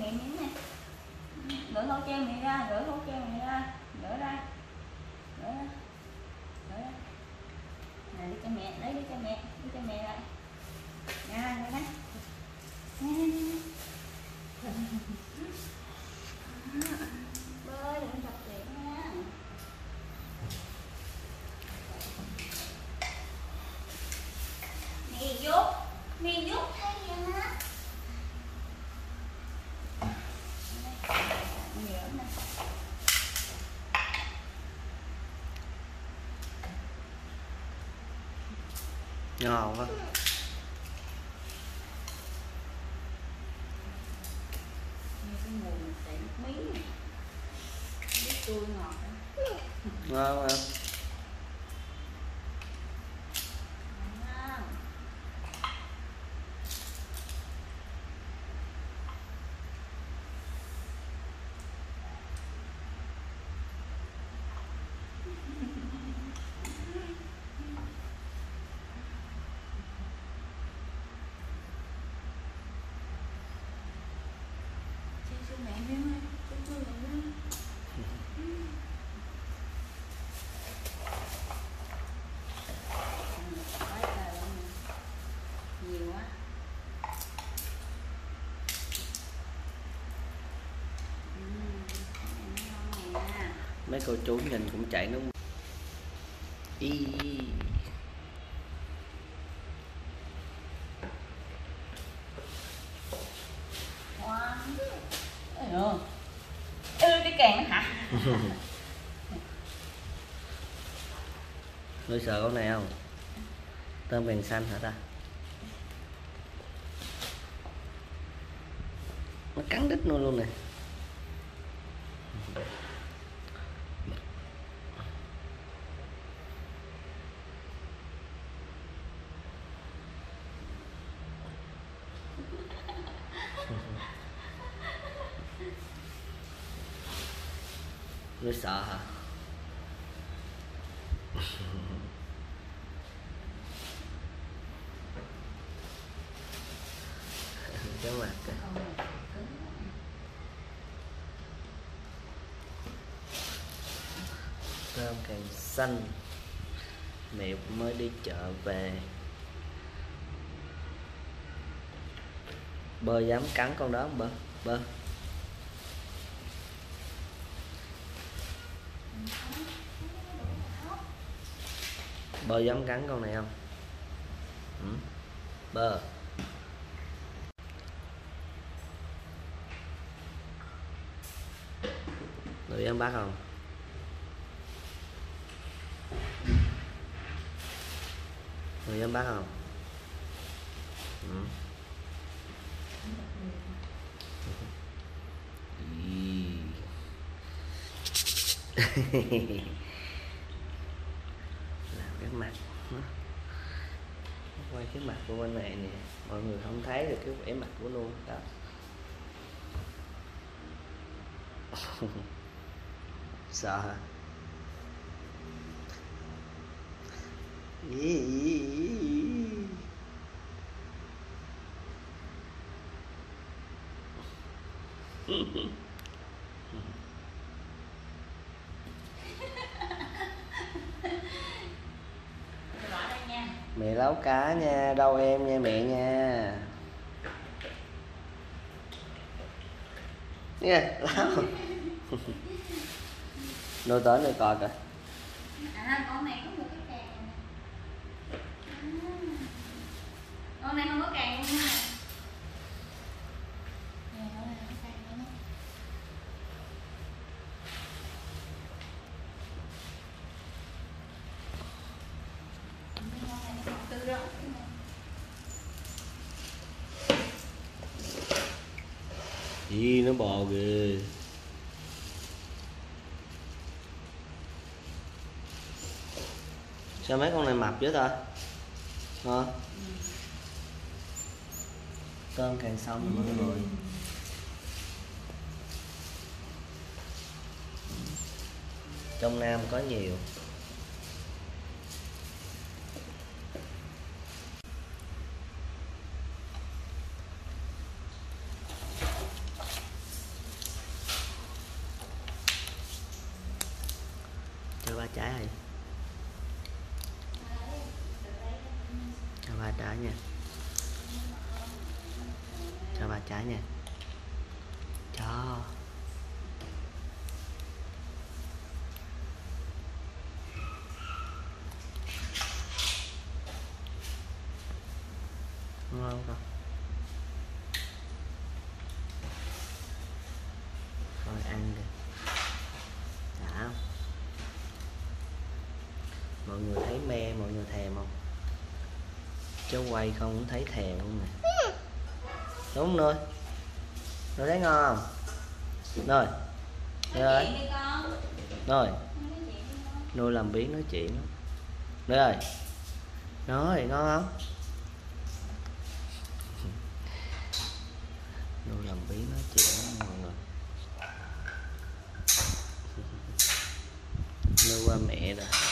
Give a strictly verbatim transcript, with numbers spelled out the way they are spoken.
miệng như thế này. Gỡ khẩu trang miệng ra, gỡ khẩu trang miệng ra, gỡ ra, gỡ ra, gỡ ra. Này đi cho mẹ, lấy đi cho mẹ, đi cho mẹ lại. Ra, ra, ra. Bơi đừng chọc chuyện nha. Mẹ giúp, mẹ giúp thay vậy á. Ngon quá. Cái mùi tẩy nước miếng này. Nước chua ngọt đó. Ngon không? Mẹ miếng ơi, cho tôi mẹ miếng. Nhiều quá. Mấy cô chú nhìn cũng chạy nó y. Wow. Ừ. Ừ, cái càng nó hả? Nuôi sợ con này không? Tôm càng xanh hả ta? Nó cắn đít nuôi luôn nè. Nuôi sợ hả? Cái mặt kìa. Tôm càng xanh. Mẹ mới đi chợ về. Bơ dám cắn con đó không bơ? Bơ. Bơ dám cắn con này không? Ừ? Bơ. Người dám bắt không? Người dám bắt không? Ừ. Làm cái mặt nó. Quay cái mặt của bên này nè, mọi người không thấy được cái vẻ mặt của luôn đó. Sợ hả? Mẹ nấu cá nha, đâu em nha mẹ nha. Nghe, láo. Nồi tới nồi cò kìa. À, con này có một cái càng này. À, con này không có càng luôn nha. Ý, nó bò kìa. Sao mấy con này mập chứ ta? Hả? Tôm càng xong mọi người. Trong Nam có nhiều. ba trái rồi. Cho ba trái nha. Cho ba trái nha. Cho. Ngon không? Rồi ăn kìa. Đã không? Mọi người thấy me, mọi người thèm không? Cháu quay không cũng thấy thèm luôn nè. Đúng không Nui? Nui thấy ngon không? Nui. Nui. Nui. Nui làm biến nói chuyện đó. Nui ơi. Nói ngon không? Nui làm biến nói chuyện đó mọi người. Nui qua mẹ rồi.